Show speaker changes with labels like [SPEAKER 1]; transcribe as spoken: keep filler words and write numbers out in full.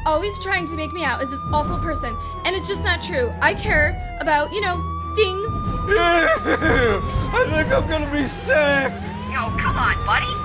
[SPEAKER 1] always trying to make me out as this awful person, and it's just not true. I care about, you know, things.
[SPEAKER 2] I think I'm gonna be sick.
[SPEAKER 3] Yo, come on, buddy.